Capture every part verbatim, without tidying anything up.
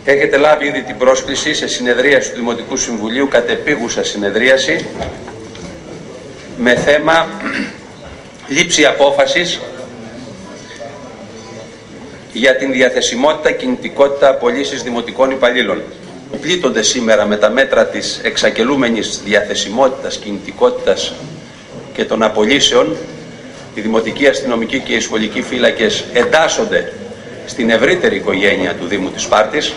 Έχετε λάβει ήδη την πρόσκληση σε συνεδρίαση του Δημοτικού Συμβουλίου, κατεπίγουσα συνεδρίαση, με θέμα λήψη απόφασης για την διαθεσιμότητα, κινητικότητα, απολύσεις δημοτικών υπαλλήλων. Πλήττονται σήμερα με τα μέτρα της εξαγγελούμενης διαθεσιμότητας, κινητικότητας και των απολύσεων. Οι δημοτικοί, αστυνομικοί και οι σχολικοί φύλακες εντάσσονται στην ευρύτερη οικογένεια του Δήμου της Σπάρτης.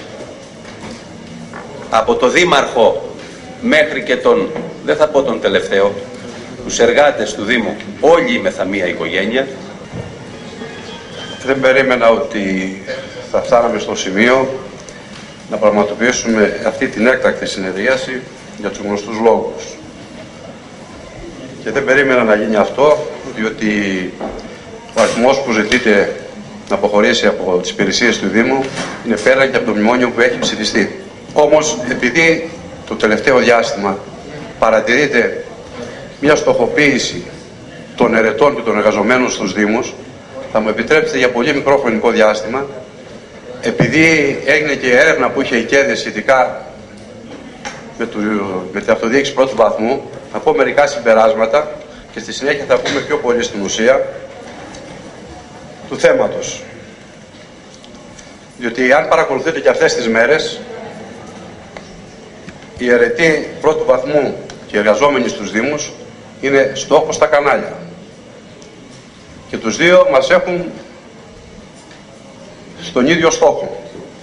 Από το Δήμαρχο μέχρι και τον, δεν θα πω τον τελευταίο, τους εργάτες του Δήμου, όλοι είμαστε μία οικογένεια. Δεν περίμενα ότι θα φτάναμε στο σημείο να πραγματοποιήσουμε αυτή την έκτακτη συνεδρίαση για τους γνωστούς λόγους. Και δεν περίμενα να γίνει αυτό, διότι ο αριθμός που ζητείται να αποχωρήσει από τις υπηρεσίες του Δήμου είναι πέρα και από το μνημόνιο που έχει ψηφιστεί. Όμως, επειδή το τελευταίο διάστημα παρατηρείται μια στοχοποίηση των ερετών και των εργαζομένων στους Δήμους, θα μου επιτρέψετε για πολύ μικρό χρονικό διάστημα, επειδή έγινε και έρευνα που είχε η ΚΕΔΕ σχετικά με, το, με την αυτοδιοίκηση πρώτου βαθμού, θα πω μερικά συμπεράσματα και στη συνέχεια θα πούμε πιο πολύ στην ουσία του θέματος. Διότι αν παρακολουθείτε και αυτές τις μέρες, οι αιρετοί πρώτου βαθμού και οι εργαζόμενοι στους Δήμους είναι στόχος στα κανάλια. Και τους δύο μας έχουν στον ίδιο στόχο.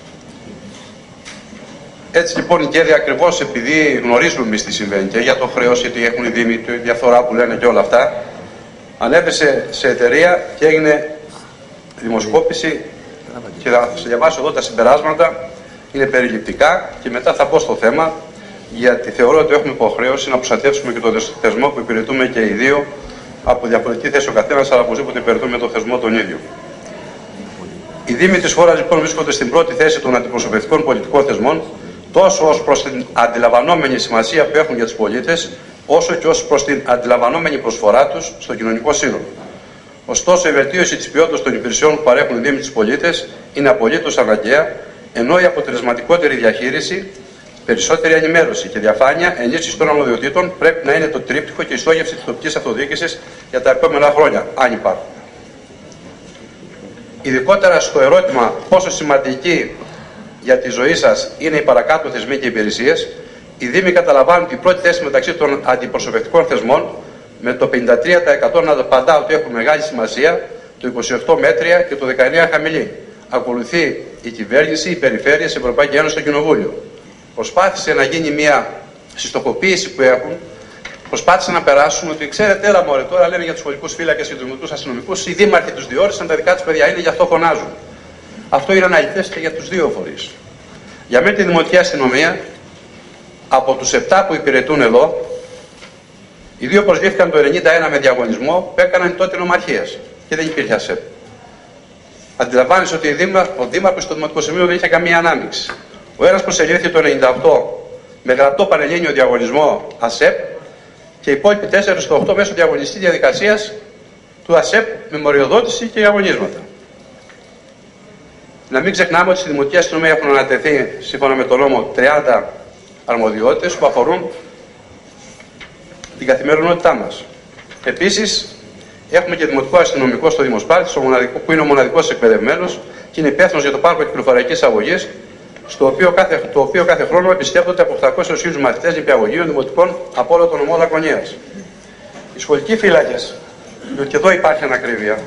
Έτσι λοιπόν η ΚΕΔΕ, ακριβώς επειδή γνωρίζουμε εμείς τι συμβαίνει και για το χρέος, γιατί έχουν οι Δήμοι, τη διαφθορά που λένε και όλα αυτά, ανέβησε σε εταιρεία και έγινε δημοσκόπηση και θα σας διαβάσω εδώ τα συμπεράσματα, είναι περιληπτικά και μετά θα πω στο θέμα, γιατί θεωρώ ότι έχουμε υποχρέωση να προστατεύσουμε και τον θεσμό που υπηρετούμε και οι δύο, από διαφορετική θέση ο καθένας, αλλά οπωσδήποτε υπηρετούμε τον θεσμό τον ίδιο. Οι Δήμοι της χώρας λοιπόν βρίσκονται στην πρώτη θέση των αντιπροσωπευτικών πολιτικών θεσμών, τόσο ως προς την αντιλαμβανόμενη σημασία που έχουν για τους πολίτες, όσο και ως προς την αντιλαμβανόμενη προσφορά τους στο κοινωνικό σύνολο. Ωστόσο, η βελτίωση της ποιότητας των υπηρεσιών που παρέχουν οι Δήμοι στους πολίτες είναι απολύτως αναγκαία, ενώ η αποτελεσματικότερη διαχείριση, περισσότερη ενημέρωση και διαφάνεια, ενίσχυση των αρμοδιοτήτων πρέπει να είναι το τρίπτυχο και η στόχευση της τοπικής αυτοδιοίκησης για τα επόμενα χρόνια, αν υπάρχουν. Ειδικότερα στο ερώτημα πόσο σημαντική για τη ζωή σας είναι οι παρακάτω θεσμοί και υπηρεσίες, οι Δήμοι καταλαμβάνουν την πρώτη θέση μεταξύ των αντιπροσωπευτικών θεσμών, με το πενήντα τρία τοις εκατό να απαντά ότι έχουν μεγάλη σημασία, το είκοσι οκτώ μέτρια και το δεκαεννέα χαμηλή. Ακολουθεί η κυβέρνηση, οι περιφέρειες, η Ευρωπαϊκή Ένωση, το Κοινοβούλιο. Προσπάθησε να γίνει μια συστοχοποίηση που έχουν, προσπάθησαν να περάσουν ότι ξέρετε, έλα μωρέ, τώρα λένε για τους σχολικούς φύλακες και τους δημοτικούς αστυνομικούς, οι δήμαρχοι τους διόρισαν, τα δικά τους παιδιά είναι, γι' αυτό φωνάζουν. Αυτό είναι αναλυτές και για τους δύο φορείς. Για μένα τη δημοτική αστυνομία, από τους επτά που υπηρετούν εδώ, οι δύο προσλήφθηκαν το ενενήντα ένα με διαγωνισμό που έκαναν τότε νομαρχίες και δεν υπήρχε ΑΣΕΠ. Αντιλαμβάνεσαι ότι ο δήμαρχος στο Δημοτικό Συμβούλιο δεν είχε καμία ανάμειξη. Ο ένας προσελήφθη το ενενήντα οκτώ με γραπτό πανελλήνιο διαγωνισμό ΑΣΕΠ και οι υπόλοιποι τέσσερις στο οκτώ μέσω διαγωνιστή διαδικασίας του ΑΣΕΠ με μοριοδότηση και διαγωνίσματα. Να μην ξεχνάμε ότι στη Δημοτική Αστυνομία έχουν ανατεθεί σύμφωνα με τον νόμο τριάντα αρμοδιότητες που αφορούν την καθημερινότητά μας. Επίσης, έχουμε και δημοτικό αστυνομικό στο Δήμο Σπάρτης, που είναι ο μοναδικός εκπαιδευμένος και είναι υπεύθυνος για το πάρκο κυκλοφοριακής αγωγής, στο οποίο κάθε, το οποίο κάθε χρόνο εμπιστεύονται από οκτακόσιους χίλιους μαθητές νηπιαγωγείων δημοτικών από όλο τον νομό Λακωνίας. Οι σχολικοί φύλακες, διότι και εδώ υπάρχει ανακρίβεια,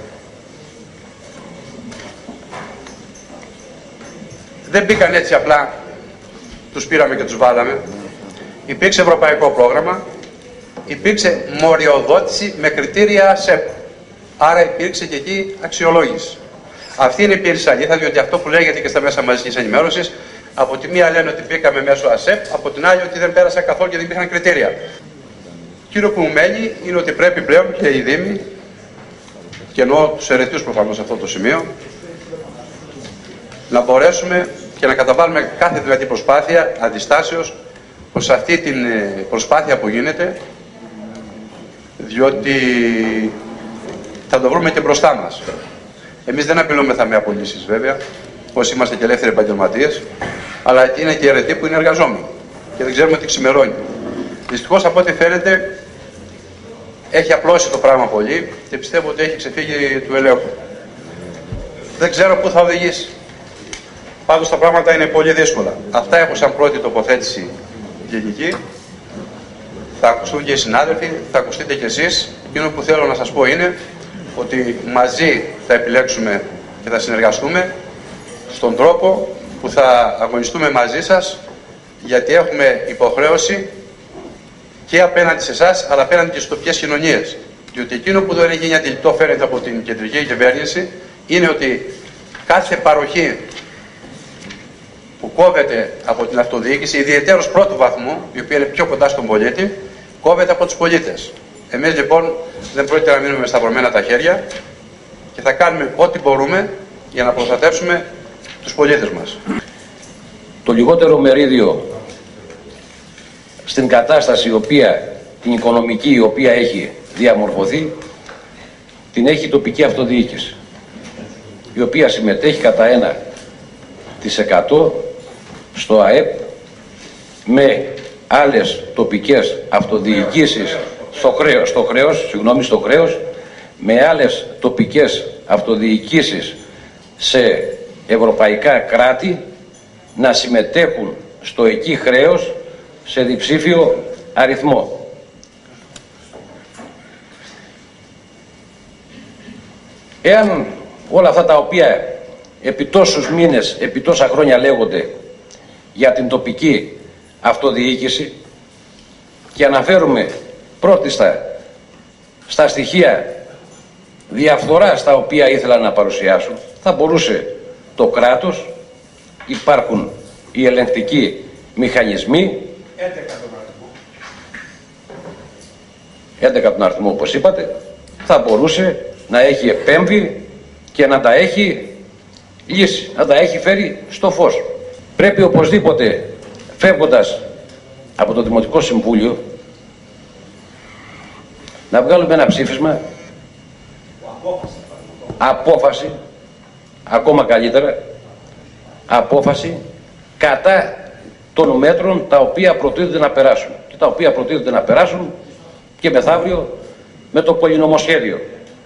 δεν μπήκαν έτσι απλά, τους πήραμε και τους βάλαμε. Υπήρξε ευρωπαϊκό πρόγραμμα, υπήρξε μοριοδότηση με κριτήρια ΑΣΕΠ. Άρα υπήρξε και εκεί αξιολόγηση. Αυτή είναι η πλήρης αλήθεια, διότι αυτό που λέγεται και στα μέσα μαζικής ενημέρωσης, από τη μία λένε ότι μπήκαμε μέσω ΑΣΕΠ, από την άλλη ότι δεν πέρασε καθόλου και δεν υπήρχαν κριτήρια. Κύριο που μου μένει είναι ότι πρέπει πλέον και οι Δήμοι, και εννοώ τους αιρετούς προφανώς σε αυτό το σημείο, να μπορέσουμε και να καταβάλουμε κάθε δυνατή προσπάθεια αντιστάσεως προς αυτή την προσπάθεια που γίνεται, διότι θα το βρούμε και μπροστά μας. Εμείς δεν απειλούμεθα με απολύσεις βέβαια, όσοι είμαστε και ελεύθεροι επαγγελματίες. αλλά είναι και αιρετοί που είναι εργαζόμενοι και δεν ξέρουμε τι ξημερώνει. Δυστυχώς, από ό,τι φαίνεται, έχει απλώσει το πράγμα πολύ και πιστεύω ότι έχει ξεφύγει του ελέγχου. Δεν ξέρω πού θα οδηγήσει. Πάντως τα πράγματα είναι πολύ δύσκολα. Αυτά έχω σαν πρώτη τοποθέτηση γενική. Θα ακουστούν και οι συνάδελφοι, θα ακουστείτε κι εσείς. Εκείνο που θέλω να σας πω είναι ότι μαζί θα επιλέξουμε και θα συνεργαστούμε στον τρόπο που θα αγωνιστούμε μαζί σας, γιατί έχουμε υποχρέωση και απέναντι σε εσάς, αλλά απέναντι και στις τοπικές κοινωνίες. Διότι εκείνο που δεν έχει γίνει αντιληπτό, φαίνεται από την κεντρική κυβέρνηση, είναι ότι κάθε παροχή που κόβεται από την αυτοδιοίκηση, ιδιαιτέρως πρώτου βαθμού, η οποία είναι πιο κοντά στον πολίτη, κόβεται από τους πολίτες. Εμείς λοιπόν δεν πρόκειται να μείνουμε με σταυρωμένα τα χέρια και θα κάνουμε ό,τι μπορούμε για να προστατεύσουμε τους πολίτες μας. Το λιγότερο μερίδιο στην κατάσταση η οποία, την οικονομική η οποία έχει διαμορφωθεί, την έχει η τοπική αυτοδιοίκηση, η οποία συμμετέχει κατά ένα της εκατό στο ΑΕΠ με άλλες τοπικές αυτοδιοικήσεις στο χρέος, στο χρέος, συγγνώμη, στο χρέος, με άλλες τοπικές αυτοδιοικήσεις σε ευρωπαϊκά κράτη να συμμετέχουν στο εκεί χρέος σε διψήφιο αριθμό. Εάν όλα αυτά τα οποία επί τόσους μήνες, επί τόσα χρόνια λέγονται για την τοπική αυτοδιοίκηση και αναφέρουμε πρώτιστα στα στοιχεία διαφθοράς τα οποία ήθελαν να παρουσιάσουν, θα μπορούσε το κράτος, υπάρχουν οι ελεγκτικοί μηχανισμοί, έντεκα τον αριθμό όπως είπατε, θα μπορούσε να έχει επέμβει και να τα έχει λύσει, να τα έχει φέρει στο φως. Πρέπει οπωσδήποτε, φεύγοντας από το Δημοτικό Συμβούλιο, να βγάλουμε ένα ψήφισμα, απόφαση, ακόμα καλύτερα, απόφαση κατά των μέτρων τα οποία προτείνονται να περάσουν και τα οποία προτείνονται να περάσουν και μεθαύριο με το πολυνομοσχέδιο.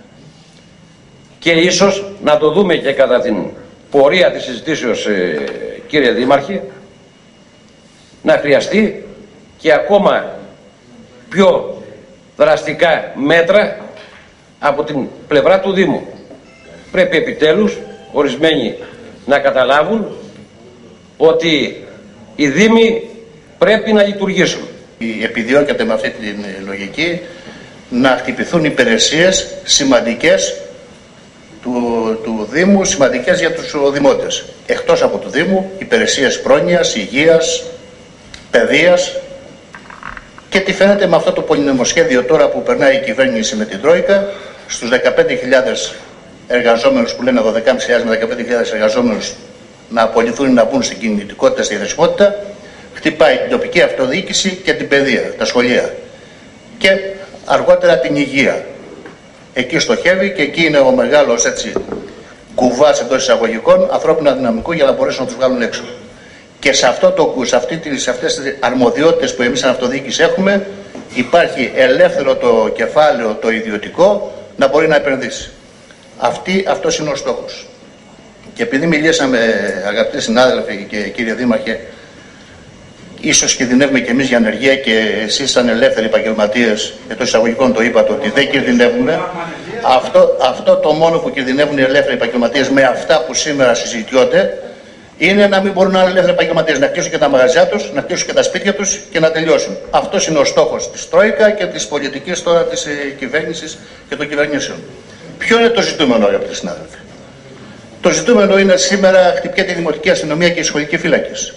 Και ίσως να το δούμε και κατά την πορεία της συζητήσεως, ε, κύριε Δήμαρχε, να χρειαστεί και ακόμα πιο δραστικά μέτρα από την πλευρά του Δήμου. Πρέπει επιτέλους ορισμένοι να καταλάβουν ότι οι Δήμοι πρέπει να λειτουργήσουν. Επιδιώκεται με αυτή τη λογική να χτυπηθούν υπηρεσίες σημαντικές του, του Δήμου, σημαντικές για τους δημότες. Εκτός από του Δήμου, υπηρεσίες πρόνοιας, υγείας, παιδείας. Και τι φαίνεται με αυτό το πολυνομοσχέδιο τώρα που περνάει η κυβέρνηση με την Τρόικα, στους δεκαπέντε χιλιάδες εργαζόμενους που λένε δώδεκα χιλιάδες με δεκαπέντε χιλιάδες εργαζόμενους να απολυθούν ή να μπουν στην κινητικότητα, στη διαθεσιμότητα, χτυπάει την τοπική αυτοδιοίκηση και την παιδεία, τα σχολεία. Και αργότερα την υγεία. Εκεί στοχεύει και εκεί είναι ο μεγάλος έτσι κουβάς εντός εισαγωγικών ανθρώπινου δυναμικού για να μπορέσουν να τους βγάλουν έξω. Και σε, αυτό το, σε, αυτή, σε αυτές τις αρμοδιότητες που εμείς σαν αυτοδιοίκηση έχουμε, υπάρχει ελεύθερο το κεφάλαιο, το ιδιωτικό, να μπορεί να επενδύσει. Αυτή, αυτός είναι ο στόχος. Και επειδή μιλήσαμε, αγαπητοί συνάδελφοι και κύριε Δήμαρχε, ίσως κινδυνεύουμε και εμείς για ανεργία και εσείς σαν ελεύθεροι επαγγελματίες, εντός εισαγωγικών το είπατε ότι δεν κινδυνεύουμε. Αυτό, αυτό το μόνο που κινδυνεύουν οι ελεύθεροι επαγγελματίες με αυτά που σήμερα συζητιώνται, είναι να μην μπορούν να είναι ελεύθεροι επαγγελματίες, να κλείσουν και τα μαγαζιά τους, να κλείσουν και τα σπίτια τους και να τελειώσουν. Αυτός είναι ο στόχος της Τρόικα και της πολιτικής τώρα της κυβέρνησης και των κυβερνήσεων. Ποιο είναι το ζητούμενο, αγαπητοί συνάδελφοι? Το ζητούμενο είναι σήμερα χτυπιέται η Δημοτική Αστυνομία και οι σχολικοί φύλακες.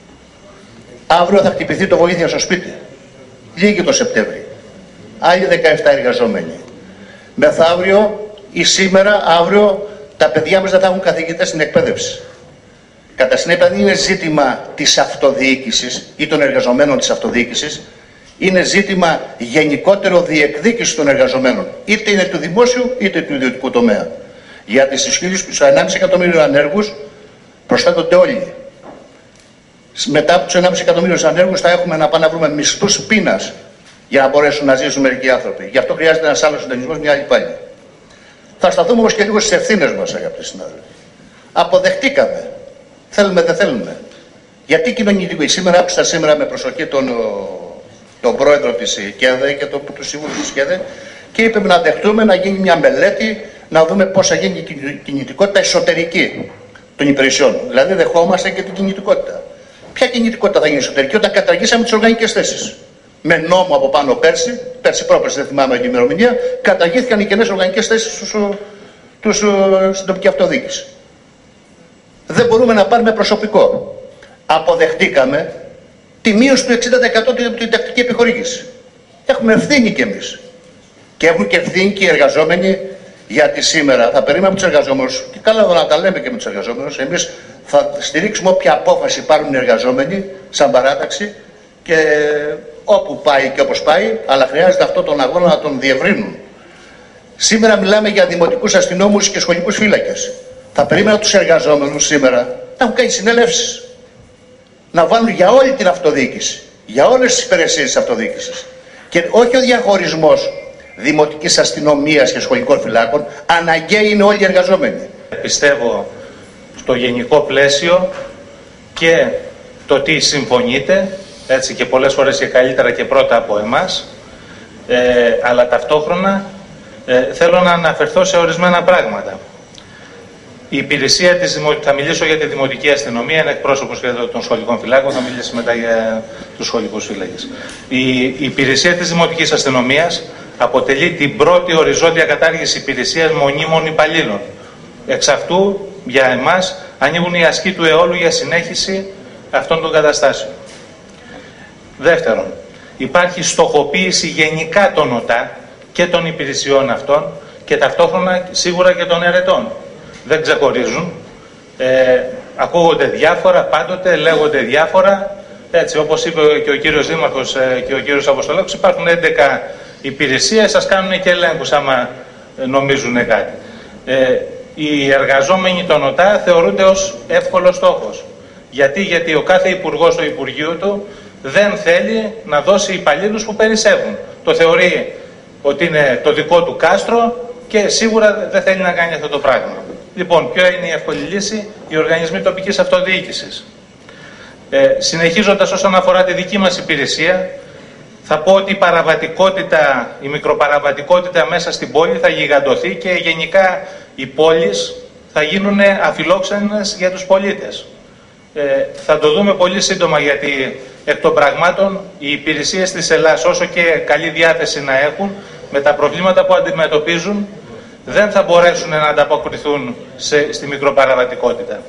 Αύριο θα χτυπηθεί το βοήθεια στο σπίτι. Λίγη το Σεπτέμβρη. Άλλοι δεκαεπτά εργαζόμενοι. Μεθαύριο ή σήμερα, αύριο, τα παιδιά μας δεν θα έχουν καθηγητές στην εκπαίδευση. Κατά συνέπεια δεν είναι ζήτημα της αυτοδιοίκησης ή των εργαζομένων της αυτοδιοίκησης, είναι ζήτημα γενικότερο διεκδίκηση των εργαζομένων. Είτε είναι του δημόσιου είτε του ιδιωτικού τομέα. Γιατί στους ενάμιση εκατομμύριο ανέργους προσθέτονται όλοι. μετά από τους ενάμιση εκατομμύριους ανέργους θα έχουμε να πάμε να βρούμε μισθούς πείνας για να μπορέσουν να ζήσουν μερικοί άνθρωποι. Γι' αυτό χρειάζεται ένας άλλος συντονισμός, μια άλλη πάλι. Θα σταθούμε όμως και λίγο στις ευθύνες μας, αγαπητοί συνάδελφοι. Αποδεχτήκαμε. Θέλουμε, δεν θέλουμε. Γιατί κοινωνική. Σήμερα άκουσα σήμερα με προσοχή τον, τον πρόεδρο της ΚΕΔΕ και τον, του συμβούλου της ΚΕΔΕ και είπε να δεχτούμε να γίνει μια μελέτη να δούμε πώς θα γίνει η κινητικότητα εσωτερική των υπηρεσιών. Δηλαδή δεχόμαστε και την κινητικότητα. Ποια κινητικότητα θα γίνει εσωτερική όταν καταργήσαμε τις οργανικές θέσεις? Με νόμο από πάνω πέρσι, πέρσι πρόπερσι δεν θυμάμαι την ημερομηνία, καταργήθηκαν οι κενές οργανικές θέσεις στους, τους, στην τοπική αυτοδιοίκηση. Δεν μπορούμε να πάρουμε προσωπικό. Αποδεχτήκαμε τη μείωση του εξήντα τοις εκατό την τακτική επιχορήγηση. Έχουμε ευθύνη κι εμείς. Και έχουν και ευθύνη και οι εργαζόμενοι, γιατί σήμερα θα περιμένουμε τους εργαζόμενους, και καλά εδώ να τα λέμε και με τους εργαζόμενους, εμείς θα στηρίξουμε όποια απόφαση πάρουν οι εργαζόμενοι σαν παράταξη και όπου πάει και όπως πάει, αλλά χρειάζεται αυτό τον αγώνα να τον διευρύνουν. Σήμερα μιλάμε για δημοτικούς αστυνόμους και σχολικούς φύλακες. Θα περίμενα τους εργαζόμενους σήμερα να έχουν κάνει συνελεύσεις. Να βάλουν για όλη την αυτοδιοίκηση, για όλες τις υπηρεσίες της αυτοδιοίκησης. Και όχι ο διαχωρισμός δημοτικής αστυνομίας και σχολικών φυλάκων, αναγκαίοι είναι όλοι οι εργαζόμενοι. Πιστεύω στο γενικό πλαίσιο και το τι συμφωνείτε, έτσι και πολλές φορές και καλύτερα και πρώτα από εμάς, ε, αλλά ταυτόχρονα ε, θέλω να αναφερθώ σε ορισμένα πράγματα. Η υπηρεσία της Δημοτικής, θα μιλήσω για τη Δημοτική Αστυνομία, είναι εκπρόσωπος και των σχολικών φυλάκων, θα μιλήσει μετά για τους σχολικούς φύλακες. Η, η υπηρεσία της Δημοτικής Αστυνομίας αποτελεί την πρώτη οριζόντια κατάργηση υπηρεσίας μονίμων υπαλλήλων. Εξ αυτού, για εμάς, ανοίγουν οι ασκοί του αιώλου για συνέχιση αυτών των καταστάσεων. Δεύτερον, υπάρχει στοχοποίηση γενικά των ΟΤΑ και των υπηρεσιών αυτών και ταυτόχρονα σίγουρα και των ερετών. Δεν ξεχωρίζουν, ε, ακούγονται διάφορα, πάντοτε λέγονται διάφορα, έτσι όπως είπε και ο κύριος Δήμαρχος ε, και ο κύριος Αποστολάκος, υπάρχουν έντεκα υπηρεσίες, σας κάνουν και ελέγχους άμα νομίζουν κάτι. Ε, οι εργαζόμενοι των ΟΤΑ θεωρούνται ως εύκολος στόχος. Γιατί, γιατί ο κάθε υπουργός στο Υπουργείο του δεν θέλει να δώσει υπαλλήλους που περισσεύουν. Το θεωρεί ότι είναι το δικό του κάστρο και σίγουρα δεν θέλει να κάνει αυτό το πράγμα. Λοιπόν, ποια είναι η εύκολη λύση? Οι οργανισμοί τοπικής αυτοδιοίκησης. Ε, συνεχίζοντας όσον αφορά τη δική μας υπηρεσία, θα πω ότι η παραβατικότητα, η μικροπαραβατικότητα μέσα στην πόλη θα γιγαντωθεί και γενικά οι πόλεις θα γίνουν αφιλόξενες για τους πολίτες. Ε, θα το δούμε πολύ σύντομα, γιατί εκ των πραγμάτων οι υπηρεσίες της Ελλάδας, όσο και καλή διάθεση να έχουν, με τα προβλήματα που αντιμετωπίζουν δεν θα μπορέσουν να ανταποκριθούν σε, στη μικροπαραβατικότητα.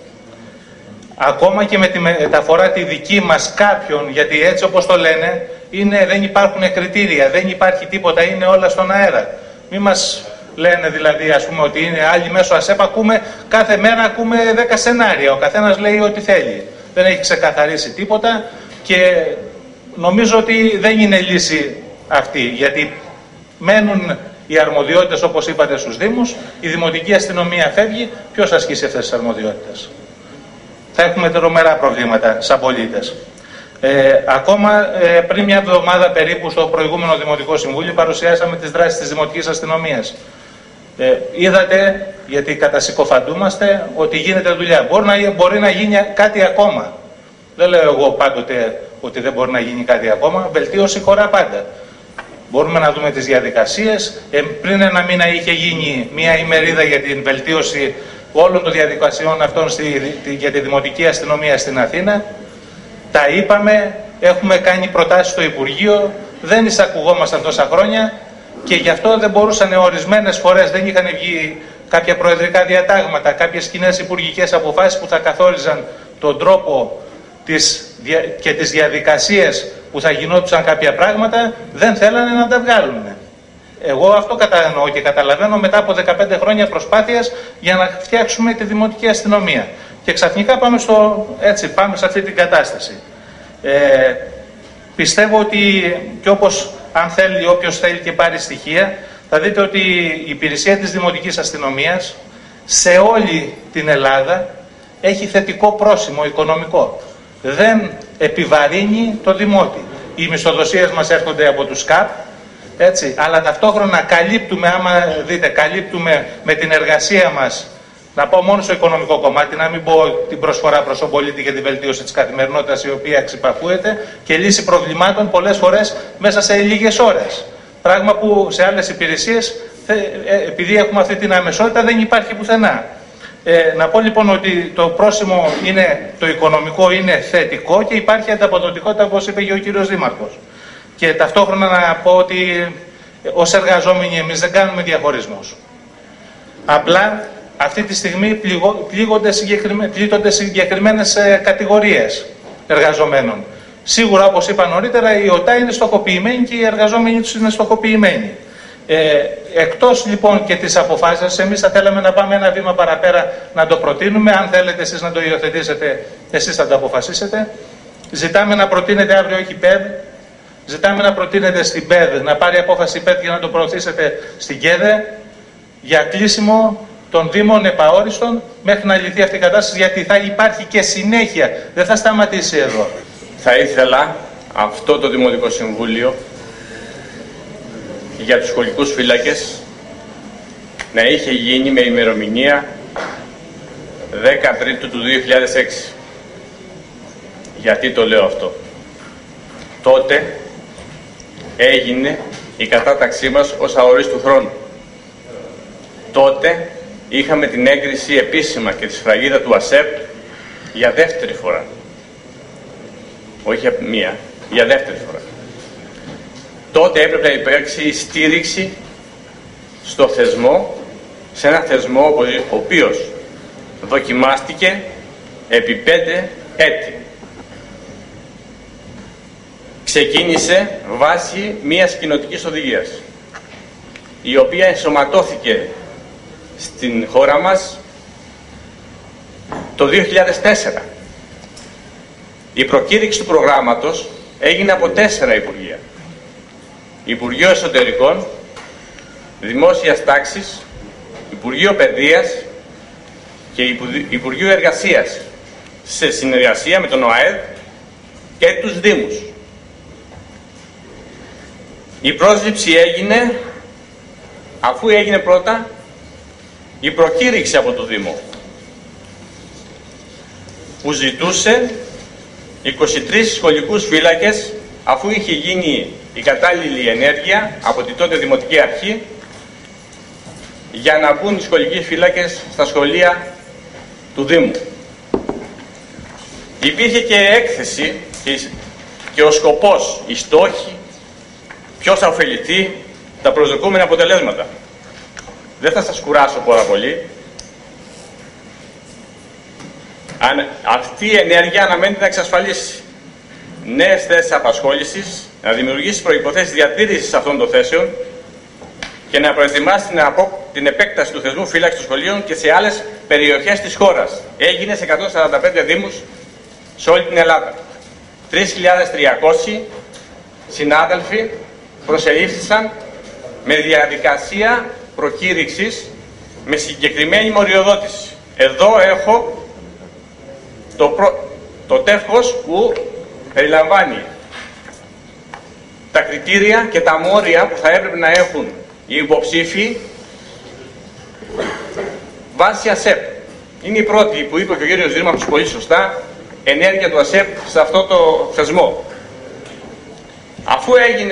Ακόμα και με τη μεταφορά τη δική μας κάποιων, γιατί έτσι όπως το λένε, είναι, δεν υπάρχουν κριτήρια, δεν υπάρχει τίποτα, είναι όλα στον αέρα. Μη μας λένε δηλαδή, ας πούμε, ότι είναι άλλοι μέσω ΑΣΕΠ, ακούμε, κάθε μέρα ακούμε δέκα σενάρια, ο καθένας λέει ό,τι θέλει. Δεν έχει ξεκαθαρίσει τίποτα και νομίζω ότι δεν είναι λύση αυτή, γιατί μένουν οι αρμοδιότητες, όπως είπατε, στους Δήμους, η Δημοτική Αστυνομία φεύγει, ποιος ασκήσει αυτές τις αρμοδιότητες? Θα έχουμε τρομερά προβλήματα σαν πολίτες. Ε, ακόμα ε, πριν μια εβδομάδα περίπου στο προηγούμενο Δημοτικό Συμβούλιο παρουσιάσαμε τις δράσεις της Δημοτικής Αστυνομίας. Ε, είδατε, γιατί κατασυκοφαντούμαστε, ότι γίνεται δουλειά. Μπορεί να, μπορεί να γίνει κάτι ακόμα. Δεν λέω εγώ πάντοτε ότι δεν μπορεί να γίνει κάτι ακόμα. Βελτίωση χωρά πάντα. Μπορούμε να δούμε τις διαδικασίες. Ε, πριν ένα μήνα είχε γίνει μια ημερίδα για την βελτίωση όλων των διαδικασιών αυτών στη, για τη Δημοτική Αστυνομία στην Αθήνα. Τα είπαμε, έχουμε κάνει προτάσεις στο Υπουργείο, δεν εισακουγόμασταν τόσα χρόνια και γι' αυτό δεν μπορούσαν ορισμένες φορές, δεν είχαν βγει κάποια προεδρικά διατάγματα, κάποιες κοινές υπουργικές αποφάσεις που θα καθόριζαν τον τρόπο της, και τις διαδικασίες που θα γινόντουσαν κάποια πράγματα, δεν θέλανε να τα βγάλουν. Εγώ αυτό κατανοώ και καταλαβαίνω μετά από δεκαπέντε χρόνια προσπάθειας για να φτιάξουμε τη Δημοτική Αστυνομία. Και ξαφνικά πάμε, στο, έτσι, πάμε σε αυτή την κατάσταση. Ε, πιστεύω ότι και όπως αν θέλει, όποιος θέλει και πάρει στοιχεία, θα δείτε ότι η υπηρεσία της Δημοτικής Αστυνομίας σε όλη την Ελλάδα έχει θετικό πρόσημο οικονομικό. δεν επιβαρύνει το δημότη. Οι μισθοδοσίες μας έρχονται από τους ΚΑΠ, έτσι, αλλά ταυτόχρονα καλύπτουμε, άμα δείτε, καλύπτουμε με την εργασία μας, να πω μόνο στο οικονομικό κομμάτι, να μην πω την προσφορά προς τον πολίτη και τη βελτίωση της καθημερινότητας, η οποία εξυπακούεται, και λύση προβλημάτων πολλές φορές μέσα σε λίγες ώρες. Πράγμα που σε άλλες υπηρεσίες, επειδή έχουμε αυτή την αμεσότητα, δεν υπάρχει πουθενά. Ε, να πω λοιπόν ότι το πρόσημο είναι, το οικονομικό είναι θετικό και υπάρχει ανταποδοτικότητα, όπως είπε και ο κύριος Δήμαρχος. Και ταυτόχρονα να πω ότι ως εργαζόμενοι εμείς δεν κάνουμε διαχωρισμούς. Απλά αυτή τη στιγμή πλήγονται συγκεκριμέ, πλήττονται συγκεκριμένες κατηγορίες εργαζομένων. Σίγουρα, όπως είπα νωρίτερα, η ΟΤΑ είναι στοχοποιημένη και οι εργαζόμενοι τους είναι στοχοποιημένοι. Ε, εκτός λοιπόν και της αποφάσεως, εμείς θα θέλαμε να πάμε ένα βήμα παραπέρα, να το προτείνουμε. Αν θέλετε εσείς να το υιοθετήσετε, εσείς θα το αποφασίσετε. Ζητάμε να προτείνετε αύριο, όχι ΠΕΔ. Ζητάμε να προτείνετε στην ΠΕΔ, να πάρει απόφαση ΠΕΔ και να το προωθήσετε στην ΚΕΔΕ για κλείσιμο των Δήμων επαόριστον μέχρι να λυθεί αυτή η κατάσταση, γιατί θα υπάρχει και συνέχεια. Δεν θα σταματήσει εδώ. Θα ήθελα αυτό το Δημοτικό Συμβούλιο για τους σχολικούς φύλακες να είχε γίνει με ημερομηνία δέκα Τρίτου του δύο χιλιάδες έξι. Γιατί το λέω αυτό? Τότε έγινε η κατάταξή μας ως αορίστου χρόνου. Τότε είχαμε την έγκριση επίσημα και τη σφραγίδα του ΑΣΕΠ για δεύτερη φορά. Όχι για μία, για δεύτερη φορά. Τότε έπρεπε να υπάρξει στήριξη στο θεσμό, σε ένα θεσμό ο οποίος δοκιμάστηκε επί πέντε έτη. Ξεκίνησε βάσει μιας κοινοτικής οδηγίας, η οποία ενσωματώθηκε στην χώρα μας το δύο χιλιάδες τέσσερα. Η προκήρυξη του προγράμματος έγινε από τέσσερα Υπουργεία. Υπουργείο Εσωτερικών, Δημόσιας Τάξης, Υπουργείο Παιδείας και Υπουργείο Εργασίας, σε συνεργασία με τον ΟΑΕΔ και τους Δήμους. Η πρόσληψη έγινε αφού έγινε πρώτα η προκήρυξη από το Δήμο, που ζητούσε είκοσι τρεις σχολικούς φύλακες, αφού είχε γίνει η κατάλληλη ενέργεια από την τότε Δημοτική Αρχή για να μπουν οι σχολικοί φύλακες στα σχολεία του Δήμου. Υπήρχε και έκθεση και, και ο σκοπός, οι στόχοι, ποιος θα ωφεληθεί, τα προσδοκούμενα αποτελέσματα. Δεν θα σας κουράσω πάρα πολύ. Αν, αυτή η ενέργεια αναμένεται να εξασφαλίσει νέες θέσεις απασχόλησης, να δημιουργήσει προϋποθέσεις διατήρησης αυτών των θέσεων και να προετοιμάσει την, απο... την επέκταση του θεσμού φύλαξης των σχολείων και σε άλλες περιοχές της χώρας. Έγινε σε εκατόν σαράντα πέντε δήμους σε όλη την Ελλάδα. τρεις χιλιάδες τριακόσιοι συνάδελφοι προσελήφθησαν με διαδικασία προκήρυξης με συγκεκριμένη μοριοδότηση. Εδώ έχω το, προ... το τεύχος που περιλαμβάνει τα κριτήρια και τα μόρια που θα έπρεπε να έχουν οι υποψήφοι βάσει ΑΣΕΠ. Είναι η πρώτη που είπε και ο κύριος Δήμαρχος πολύ σωστά, ενέργεια του ΑΣΕΠ σε αυτό το θεσμό. Αφού έγινε...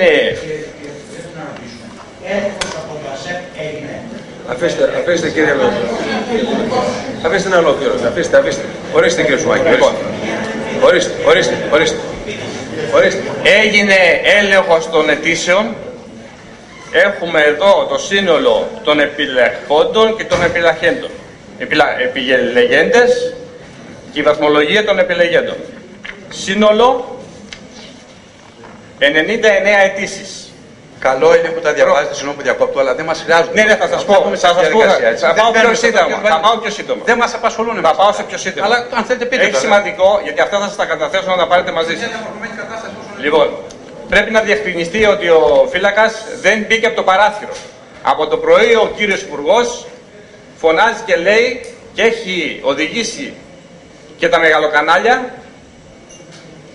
Αφήστε, αφήστε κύριε Λόγκο. Αφήστε ένα ολόκληρο. Αφήστε, αφήστε. Ορίστε κύριε Σουμάκη. Λοιπόν, ορίστε, ορίστε, ορίστε. Ορίστε. Έγινε έλεγχος των αιτήσεων. Έχουμε εδώ το σύνολο των επιλεχόντων και των επιλαχέντων. Επιλα... Επιλεγέντες και η βαθμολογία των επιλεγέντων. Σύνολο ενενήντα εννέα αιτήσεις. Καλό είναι που τα διαβάζετε, συγγνώμη που διακόπτω, αλλά δεν μας χρειάζονται. Ναι, ναι, θα σας πω. Θα σας πω. Θα πάω πιο σύντομα. Θα πάω πιο σύντομα. Δεν μας απασχολούν. Θα πάω σε πιο σύντομα. Αλλά αν θέλετε πείτε. Έχει σημαντικό, γιατί αυτά θα σας τα καταθέσω να τα πάρετε μαζί σας. Λοιπόν, πρέπει να διευκρινιστεί ότι ο φύλακας δεν μπήκε από το παράθυρο. Από το πρωί ο κύριος Υπουργός φωνάζει και λέει και έχει οδηγήσει και τα μεγαλοκανάλια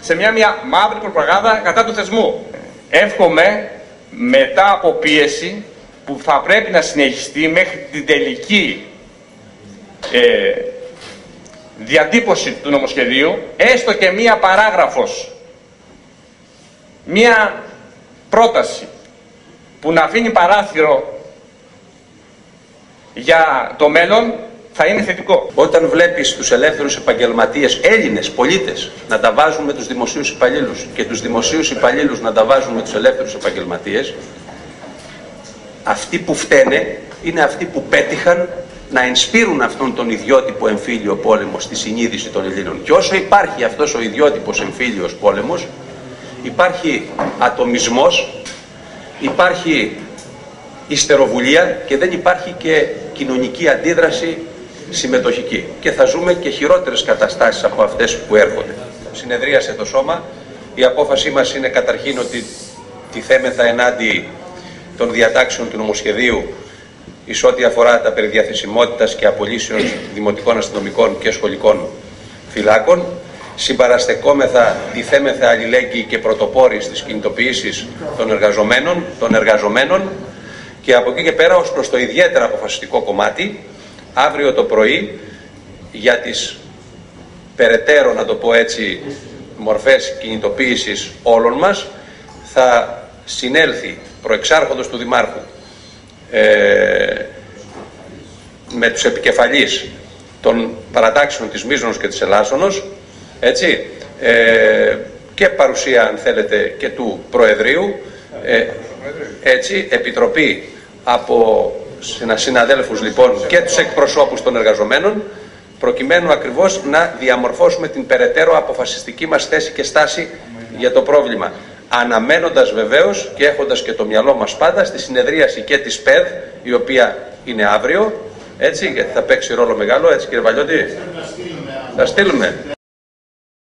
σε μια, μια μαύρη προπαγάνδα κατά του θεσμού. Εύχομαι μετά από πίεση που θα πρέπει να συνεχιστεί μέχρι την τελική ε, διατύπωση του νομοσχεδίου, έστω και μία παράγραφος, μία πρόταση που να αφήνει παράθυρο για το μέλλον, θα είναι θετικό. Όταν βλέπεις τους ελεύθερους επαγγελματίες, Έλληνες πολίτες, να τα βάζουν με τους δημοσίους υπαλλήλους και τους δημοσίους υπαλλήλους να τα βάζουν με τους ελεύθερους επαγγελματίες, αυτοί που φταίνε είναι αυτοί που πέτυχαν να ενσπείρουν αυτόν τον ιδιότυπο εμφύλιο πόλεμο στη συνείδηση των Ελλήνων. Και όσο υπάρχει αυτός ο ιδιότυπος εμφύλιος πόλεμος, υπάρχει ατομισμός, υπάρχει ιστεροβουλία και δεν υπάρχει και κοινωνική αντίδραση συμμετοχική. Και θα ζούμε και χειρότερες καταστάσεις από αυτές που έρχονται. Συνεδρίασε το σώμα. Η απόφασή μας είναι καταρχήν ότι τιθέμεθα ενάντια των διατάξεων του νομοσχεδίου εις ό,τι αφορά τα περί διαθεσιμότητας και απολύσεων δημοτικών αστυνομικών και σχολικών φυλάκων. Συμπαραστεκόμεθα, τιθέμεθα αλληλέγγυοι και πρωτοπόροι στις κινητοποιήσεις των εργαζομένων, των εργαζομένων και από εκεί και πέρα ως προς το ιδιαίτερα αποφασιστικό κομμάτι, αύριο το πρωί για τις περαιτέρω, να το πω έτσι, μορφές κινητοποίησης όλων μας θα συνέλθει προεξάρχοντος του Δημάρχου ε, με τους επικεφαλείς των παρατάξεων της Μίζωνος και της Ελλάσσονος, έτσι, ε, και παρουσία αν θέλετε και του Προεδρείου, ε, έτσι, επιτροπή από συναδέλφους λοιπόν και τους εκπροσώπους των εργαζομένων, προκειμένου ακριβώς να διαμορφώσουμε την περαιτέρω αποφασιστική μας θέση και στάση για το πρόβλημα. Αναμένοντας βεβαίως και έχοντας και το μυαλό μας πάντα στη συνεδρίαση και της ΠΕΔ, η οποία είναι αύριο, έτσι, γιατί θα παίξει ρόλο μεγάλο, έτσι κύριε Βαλιώτη, θα στείλουμε.